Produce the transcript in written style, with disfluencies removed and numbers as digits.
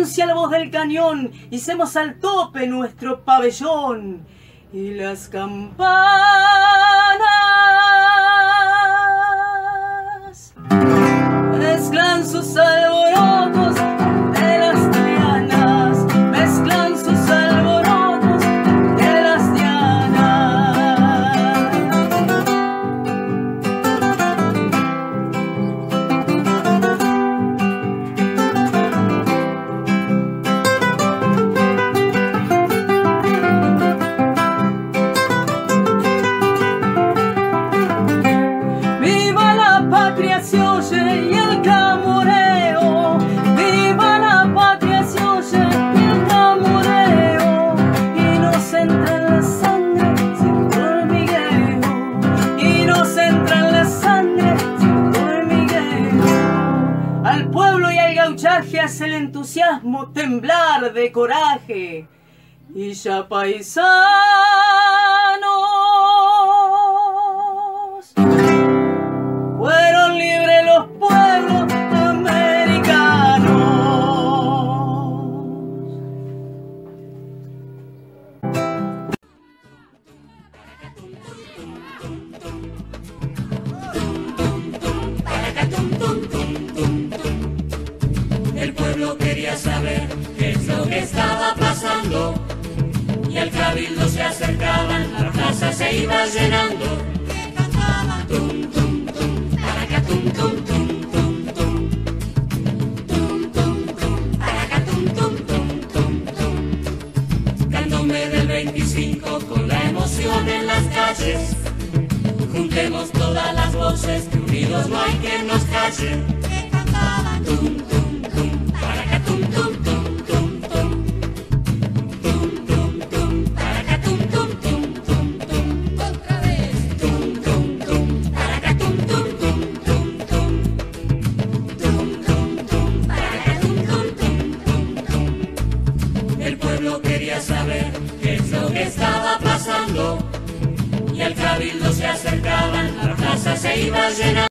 anuncia la voz del cañón, hicemos al tope nuestro pabellón. Y las campanas mezclan sus alborotos de las dianas, mezclan sus alborotos de las se oye y el clamoreo, viva la patria se oye y el clamoreo, y nos entra en la sangre cierto hormigueo, y nos entra en la sangre cierto hormigueo. Al pueblo y al gauchaje hace el entusiasmo temblar de coraje, y ya paisanos fueron libres los pueblos americanos. El pueblo quería saber qué es lo que estaba pasando, y al cabildo se acercaban, la plaza se iba llenando. Tum, tum, tum, para acá, tum, tum, tum, tum, tum. Tum, tum, tum, para acá, tum, tum, tum, tum, tum. Candombe del 25 con la emoción en las calles. Juntemos todas las voces, que unidos no hay quien nos calle. Tum, tum, tum, para acá, tum, tum, tum, tum, tum. Tum, tum, tum, para acá, tum, tum, tum, tum, tum. Otra vez. Tum, tum, tum, para acá, tum, tum, tum, tum, tum. Tum, tum, tum, para acá, tum, tum, tum, tum, tum. El pueblo quería saber qué es lo que estaba pasando, y al cabildo se acercaban, la plaza se iba llenando.